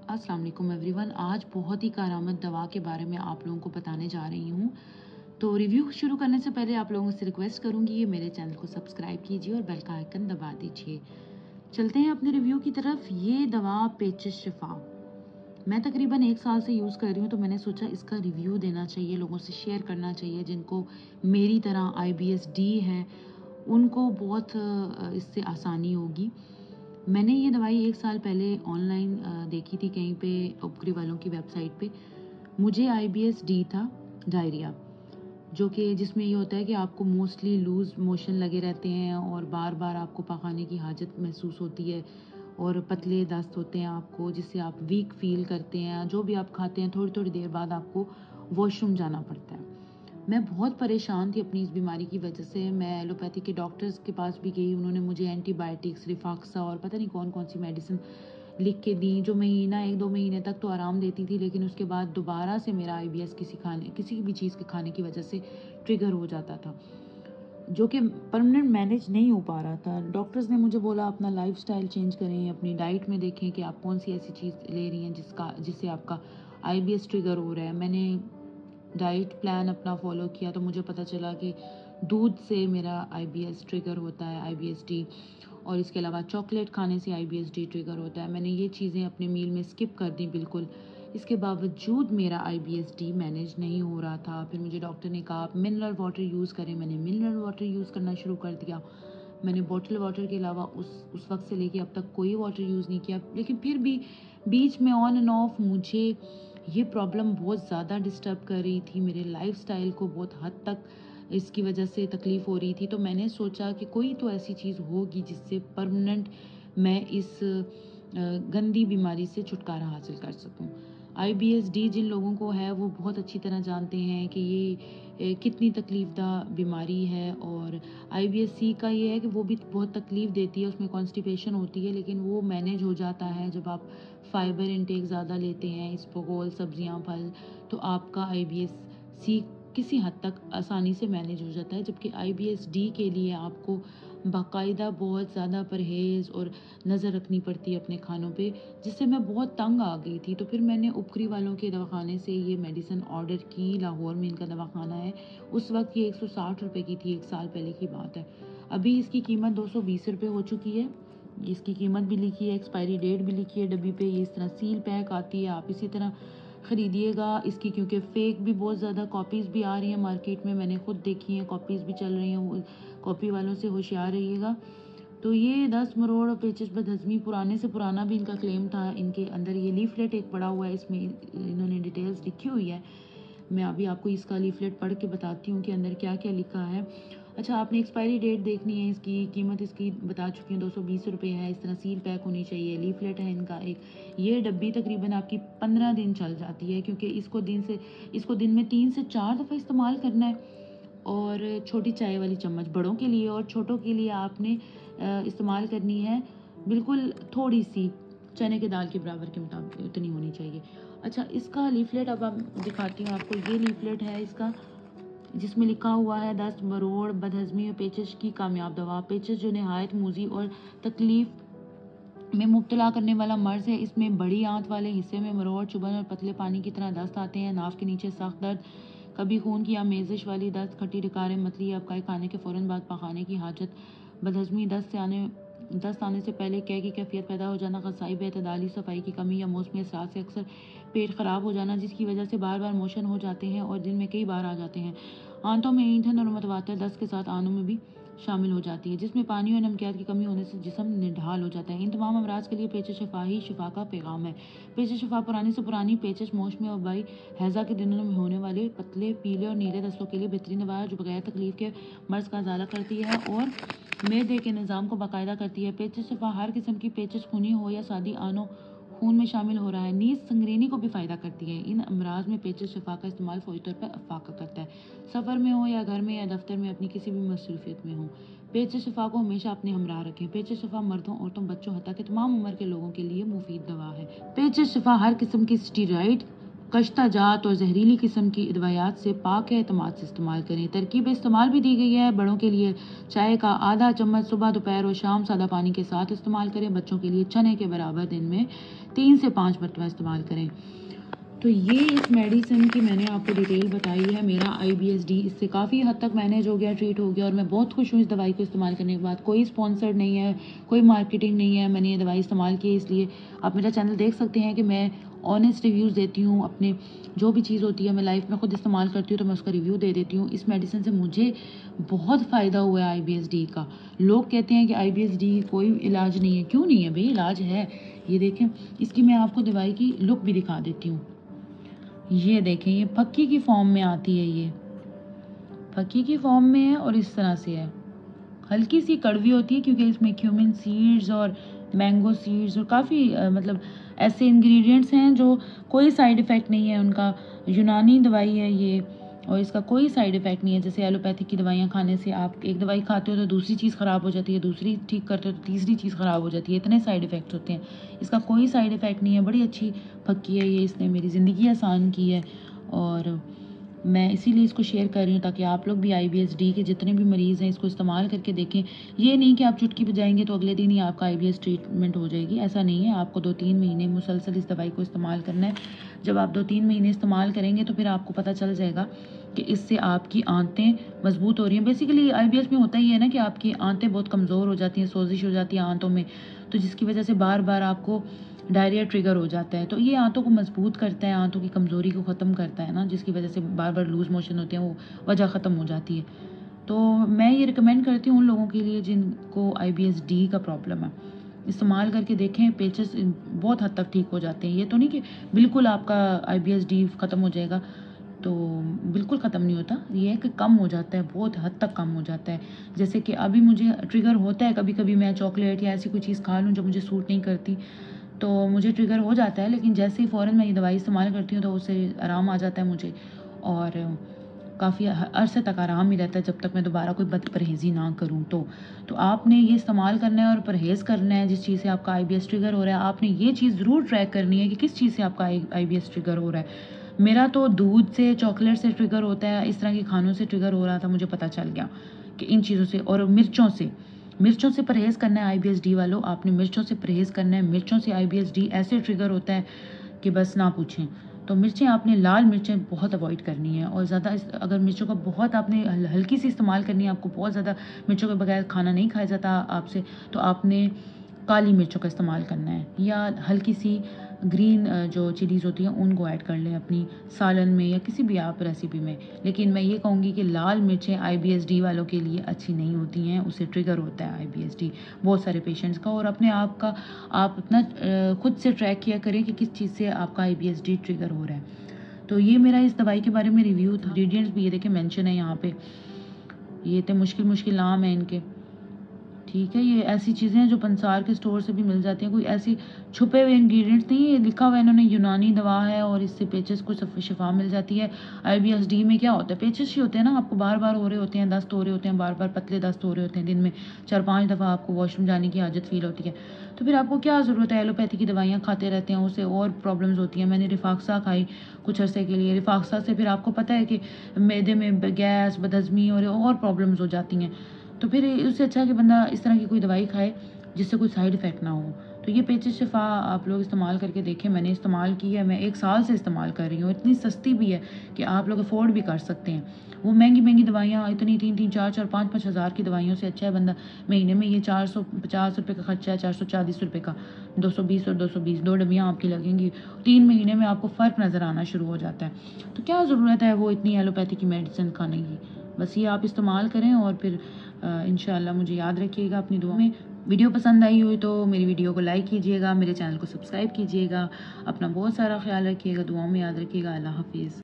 अस्सलाम वालेकुम एवरीवन। आज बहुत ही कारामद दवा के बारे में आप लोगों को बताने जा रही हूँ। तो रिव्यू शुरू करने से पहले आप लोगों से रिक्वेस्ट करूँगी कि मेरे चैनल को सब्सक्राइब कीजिए और बेल का आइकन दबा दीजिए। चलते हैं अपने रिव्यू की तरफ। ये दवा पेचिश शिफा मैं तकरीबन 1 साल से यूज़ कर रही हूँ, तो मैंने सोचा इसका रिव्यू देना चाहिए, लोगों से शेयर करना चाहिए। जिनको मेरी तरह IBS-D है उनको बहुत इससे आसानी होगी। मैंने ये दवाई 1 साल पहले ऑनलाइन देखी थी कहीं पे, उपग्री वालों की वेबसाइट पे। मुझे IBS-D था, डायरिया, जो कि जिसमें ये होता है कि आपको मोस्टली लूज़ मोशन लगे रहते हैं और बार-बार आपको पखाने की हाजत महसूस होती है और पतले दस्त होते हैं आपको, जिससे आप वीक फ़ील करते हैं। जो भी आप खाते हैं थोड़ी-थोड़ी देर बाद आपको वॉशरूम जाना पड़ता है। मैं बहुत परेशान थी अपनी इस बीमारी की वजह से। मैं एलोपैथी के डॉक्टर्स के पास भी गई, उन्होंने मुझे एंटीबायोटिक्स, रिफाक्सा और पता नहीं कौन-कौन सी मेडिसिन लिख के दी, जो महीना 1-2 महीने तक तो आराम देती थी, लेकिन उसके बाद दोबारा से मेरा IBS किसी भी चीज़ के खाने की वजह से ट्रिगर हो जाता था, जो कि परमानेंट मैनेज नहीं हो पा रहा था। डॉक्टर्स ने मुझे बोला अपना लाइफ़स्टाइल चेंज करें, अपनी डाइट में देखें कि आप कौन-सी ऐसी चीज़ ले रही हैं जिससे आपका IBS ट्रिगर हो रहा है। मैंने डाइट प्लान अपना फॉलो किया तो मुझे पता चला कि दूध से मेरा IBS ट्रिगर होता है, IBS-D, और इसके अलावा चॉकलेट खाने से IBS-D ट्रिगर होता है। मैंने ये चीज़ें अपने मील में स्किप कर दी बिल्कुल। इसके बावजूद मेरा IBS-D मैनेज नहीं हो रहा था। फिर मुझे डॉक्टर ने कहा आप मिनरल वाटर यूज़ करें। मैंने मिनरल वाटर यूज़ करना शुरू कर दिया। मैंने बॉटल वाटर के अलावा उस वक़्त से लेके अब तक कोई वाटर यूज़ नहीं किया। लेकिन फिर भी बीच में ऑन एंड ऑफ मुझे ये प्रॉब्लम बहुत ज़्यादा डिस्टर्ब कर रही थी। मेरे लाइफ़स्टाइल को बहुत हद तक इसकी वजह से तकलीफ़ हो रही थी। तो मैंने सोचा कि कोई तो ऐसी चीज़ होगी जिससे परमानेंट मैं इस गंदी बीमारी से छुटकारा हासिल कर सकूँ। IBS-D जिन लोगों को है वो बहुत अच्छी तरह जानते हैं कि ये कितनी तकलीफ़दा बीमारी है, और IBS-C का ये है कि वो भी बहुत तकलीफ़ देती है, उसमें कॉन्स्टिपेशन होती है, लेकिन वो मैनेज हो जाता है जब आप फाइबर इंटेक ज़्यादा लेते हैं, इसबगोल, सब्जियां, फल, तो आपका IBS-C किसी हद तक आसानी से मैनेज हो जाता है। जबकि IBS-D के लिए आपको बाकायदा बहुत ज़्यादा परहेज़ और नज़र रखनी पड़ती है अपने खानों पे, जिससे मैं बहुत तंग आ गई थी। तो फिर मैंने उपकरी वालों के दवाखाने से ये मेडिसिन ऑर्डर की। लाहौर में इनका दवाखाना है। उस वक्त ये 160 रुपये की थी, 1 साल पहले की बात है। अभी इसकी कीमत 220 रुपये हो चुकी है। इसकी कीमत भी लिखी है, एक्सपायरी डेट भी लिखी है डब्बी पे। ये इस तरह सील पैक आती है, आप इसी तरह ख़रीदिएगा इसकी, क्योंकि फ़ेक भी बहुत ज़्यादा कॉपीज़ भी आ रही हैं मार्केट में। मैंने खुद देखी हैं, कॉपीज़ भी चल रही हैं। वो कॉपी वालों से होशियार रहिएगा। तो ये 10 मरोड़ पेचिश बदहज़मी पुराने से पुराना भी इनका क्लेम था। इनके अंदर ये लीफलेट एक पड़ा हुआ है, इसमें इन्होंने डिटेल्स लिखी हुई है। मैं अभी आपको इसका लीफलेट पढ़ के बताती हूँ कि अंदर क्या-क्या लिखा है। अच्छा, आपने एक्सपायरी डेट देखनी है, इसकी कीमत इसकी बता चुकी हूँ, 220 रुपये है। इस तरह सील पैक होनी चाहिए। लीफलेट है इनका एक। ये डब्बी तकरीबन आपकी 15 दिन चल जाती है, क्योंकि इसको दिन में 3 से 4 दफ़ा इस्तेमाल करना है। और छोटी चाय वाली चम्मच बड़ों के लिए और छोटों के लिए आपने इस्तेमाल करनी है बिल्कुल थोड़ी-सी, चने की दाल के बराबर के मुताबिक उतनी होनी चाहिए। अच्छा, इसका लीफलेट अब आप दिखाती हूँ आपको। ये लीफलेट है इसका, जिसमें लिखा हुआ है 10 मरोड़ बदहज़मी और पेचिश की कामयाब दवा। पेचिश जो नहायत मूज़ी और तकलीफ़ में मुब्तला करने वाला मर्ज़ है। इसमें बड़ी आंत वाले हिस्से में मरोड़, चुभन और पतले पानी की तरह दस्त आते हैं। नाक के नीचे सख्त दर्द, कभी खून की आमेज़िश वाली दस्त, खट्टी डकारें, मतली, अबकाई खाने के फ़ौरन बाद पखाने की हाजत, बदहज़मी, दस्त आने से पहले कै की कैफियत पैदा हो जाना, ग़ज़ाई बेअतदाली, सफाई की कमी या मौसमी असरात से अक्सर पेट ख़राब हो जाना, जिसकी वजह से बार बार मोशन हो जाते हैं और दिन में कई बार आ जाते हैं। आंतों में ईंधन और मुतवातिर दस्त के साथ आनों में भी शामिल हो जाती है, जिसमें पानी और नमकियात की कमी होने से जिस्म निढाल हो जाता है। इन तमाम अमराज के लिए पेचिश शिफा ही शिफा का पैगाम है। पेचिश शिफा पुरानी से पुरानी पेचिश, मौसमी वबाई, हैज़ा के दिनों में होने वाले पतले, पीले और नीले दस्तों के लिए बेहतरीन दवा है, जो बगैर तकलीफ के मर्ज़ का इज़ाला करती है और मैदे के निज़ाम को बाकायदा करती है। पेचिश शिफा हर किस्म की पेचिश, खूनी हो या सादी आनों, खून में शामिल हो रहा है, नीज़ संगरेनी को भी फ़ायदा करती है। इन अमराज में पेचिश शिफा का इस्तेमाल फ़ौरी तौर पर अफाका करता है। सफ़र में हो या घर में या दफ्तर में, अपनी किसी भी मसरूफियत में हो, पेचिश शिफा को हमेशा अपने हमराह रखें। पेचिश शिफा मर्दों, औरतों, बच्चों, हत्ता कि तमाम उम्र के लोगों के लिए मुफीद दवा है। पेचिश शिफा हर किस्म की स्टीरॉइड कश्ता जात और जहरीली किस्म की दवायात से पाक एतमाद से इस्तेमाल करें। तरकीब इस्तेमाल भी दी गई है। बड़ों के लिए चाय का आधा चम्मच सुबह, दोपहर और शाम सादा पानी के साथ इस्तेमाल करें। बच्चों के लिए चने के बराबर दिन में 3 से 5 मरतबा इस्तेमाल करें। तो ये इस मेडिसिन की मैंने आपको डिटेल बताई है। मेरा IBSD इससे काफ़ी हद तक मैनेज हो गया, ट्रीट हो गया, और मैं बहुत खुश हूँ इस दवाई को इस्तेमाल करने के बाद। कोई स्पॉन्सर्ड नहीं है, कोई मार्केटिंग नहीं है, मैंने ये दवाई इस्तेमाल की है। इसलिए आप मेरा चैनल देख सकते हैं कि मैं ऑनेस्ट रिव्यूज़ देती हूँ। अपने जो भी चीज़ होती है मैं लाइफ में खुद इस्तेमाल करती हूँ तो मैं उसका रिव्यू दे देती हूँ। इस मेडिसिन से मुझे बहुत फ़ायदा हुआ है IBSD का। लोग कहते हैं कि IBSD कोई इलाज नहीं है। क्यों नहीं है भाई, इलाज है। ये देखें, इसकी मैं आपको दवाई की लुक भी दिखा देती हूँ। ये देखें, ये फक्की की फॉर्म में आती है। ये फक्की की फॉर्म में है और इस तरह से है। हल्की सी कड़वी होती है क्योंकि इसमें क्यूमिन सीड्स और मैंगो सीड्स और काफ़ी मतलब ऐसे इंग्रेडिएंट्स हैं जो कोई साइड इफ़ेक्ट नहीं है उनका। यूनानी दवाई है ये, और इसका कोई साइड इफ़ेक्ट नहीं है। जैसे एलोपैथिक की दवाइयाँ खाने से आप एक दवाई खाते हो तो दूसरी चीज़ ख़राब हो जाती है, दूसरी ठीक करते हो तो तीसरी चीज़ ख़राब हो जाती है। इतने साइड इफ़ेक्ट्स होते हैं। इसका कोई साइड इफ़ेक्ट नहीं है। बड़ी अच्छी फक्की है ये, इसने मेरी ज़िंदगी आसान की है और मैं इसीलिए इसको शेयर कर रही हूँ ताकि आप लोग भी IBSD के जितने भी मरीज़ हैं इसको इस्तेमाल करके देखें। ये नहीं कि आप चुटकी बजाएंगे तो अगले दिन ही आपका IBS ट्रीटमेंट हो जाएगी, ऐसा नहीं है। आपको 2-3 महीने मुसलसल इस दवाई को इस्तेमाल करना है। जब आप 2-3 महीने इस्तेमाल करेंगे तो फिर आपको पता चल जाएगा कि इससे आपकी आंतें मजबूत हो रही हैं। बेसिकली IBS में होता ही है ना कि आपकी आंतें बहुत कमज़ोर हो जाती हैं, सोजिश हो जाती है आंतों में, तो जिसकी वजह से बार बार आपको डायरिया ट्रिगर हो जाता है। तो ये आंतों को मजबूत करता है, आंतों की कमज़ोरी को ख़त्म करता है ना, जिसकी वजह से बार बार लूज़ मोशन होते हैं, वो वजह ख़त्म हो जाती है। तो मैं ये रिकमेंड करती हूँ उन लोगों के लिए जिनको IBSD का प्रॉब्लम है। इस्तेमाल करके देखें, पेचेस बहुत हद तक ठीक हो जाते हैं। ये तो नहीं कि बिल्कुल आपका IBSD ख़त्म हो जाएगा, तो बिल्कुल ख़त्म नहीं होता। ये है कि कम हो जाता है, बहुत हद तक कम हो जाता है। जैसे कि अभी मुझे ट्रिगर होता है, कभी कभी मैं चॉकलेट या ऐसी कोई चीज़ खा लूँ जो मुझे सूट नहीं करती तो मुझे ट्रिगर हो जाता है, लेकिन जैसे ही फ़ौरन मैं ये दवाई इस्तेमाल करती हूँ तो उससे आराम आ जाता है मुझे, और काफ़ी अरसे तक आराम ही रहता है जब तक मैं दोबारा कोई बद परहेज़ी ना करूँ। तो आपने ये इस्तेमाल करना है और परहेज़ करना है। जिस चीज़ से आपका IBS ट्रिगर हो रहा है आपने ये चीज़ ज़रूर ट्रैक करनी है कि किस चीज़ से आपका IBS ट्रिगर हो रहा है। मेरा तो दूध से, चॉकलेट से ट्रिगर होता है, इस तरह के खानों से ट्रिगर हो रहा था। मुझे पता चल गया कि इन चीज़ों से, और मिर्चों से परहेज़ करना है। IBSD वालों, आपने मिर्चों से परहेज़ करना है। मिर्चों से IBSD ऐसे ट्रिगर होता है कि बस ना पूछें। तो मिर्चें आपने, लाल मिर्चें बहुत अवॉइड करनी है, और ज़्यादा अगर मिर्चों का बहुत आपने हल्की सी इस्तेमाल करनी है, आपको बहुत ज़्यादा मिर्चों के बगैर खाना नहीं खाया जाता आपसे, तो आपने काली मिर्चों का इस्तेमाल करना है, या हल्की सी ग्रीन जो चिलीज़ होती हैं उनको ऐड कर लें अपनी सालन में या किसी भी आप रेसिपी में। लेकिन मैं ये कहूँगी कि लाल मिर्चें IBSD वालों के लिए अच्छी नहीं होती हैं, उससे ट्रिगर होता है IBSD बहुत सारे पेशेंट्स का। और अपने आप का आप अपना खुद से ट्रैक किया करें कि किस चीज़ से आपका IBSD ट्रिगर हो रहा है। तो ये मेरा इस दवाई के बारे में रिव्यू था। इंग्रेडिएंट्स भी ये देखें मेंशन है यहाँ पे, ये तो मुश्किल नाम है इनके, ठीक है। ये ऐसी चीज़ें हैं जो पंसार के स्टोर से भी मिल जाती हैं, कोई ऐसी छुपे हुए इंग्रेडिएंट्स नहीं है। लिखा हुआ है इन्होंने यूनानी दवा है और इससे पेचेस को शिफा मिल जाती है। IBSD में क्या होता है, पेचेस ही होते हैं ना, आपको बार बार हो रहे होते हैं, दस्त हो रहे होते हैं, बार बार पतले दस्त हो रहे होते हैं, दिन में 4-5 दफ़ा आपको वॉशरूम जाने की आदत फील होती है। तो फिर आपको क्या ज़रूरत है, एलोपैथी की दवाइयाँ खाते रहते हैं, उससे और प्रॉब्लम्स होती हैं। मैंने रिफाक्सा खाई कुछ अरसे के लिए, रिफाक्सा से फिर आपको पता है कि मैदे में गैस, बदहज़मी और प्रॉब्लम्स हो जाती हैं। तो फिर उससे अच्छा है कि बंदा इस तरह की कोई दवाई खाए जिससे कोई साइड इफ़ेक्ट ना हो। तो ये पेचिस शिफा आप लोग इस्तेमाल करके देखें। मैंने इस्तेमाल की है, मैं 1 साल से इस्तेमाल कर रही हूँ। इतनी सस्ती भी है कि आप लोग अफोर्ड भी कर सकते हैं। वो महंगी दवाइयाँ इतनी 3-3, 4-4, 5-5 हज़ार की दवाइयों से अच्छा है बंदा महीने में ये 450 रुपये का खर्चा है, 440 रुपये का, 220 और 220 2 डब्बियाँ आपकी लगेंगी। 3 महीने में आपको फ़र्क नज़र आना शुरू हो जाता है। तो क्या ज़रूरत है वो इतनी एलोपैथी की मेडिसिन खाने की। बस ये आप इस्तेमाल करें और फिर इंशाल्लाह मुझे याद रखिएगा अपनी दुआ में। वीडियो पसंद आई हुई तो मेरी वीडियो को लाइक कीजिएगा, मेरे चैनल को सब्सक्राइब कीजिएगा। अपना बहुत सारा ख्याल रखिएगा, दुआओं में याद रखिएगा। अल्लाह हाफिज़।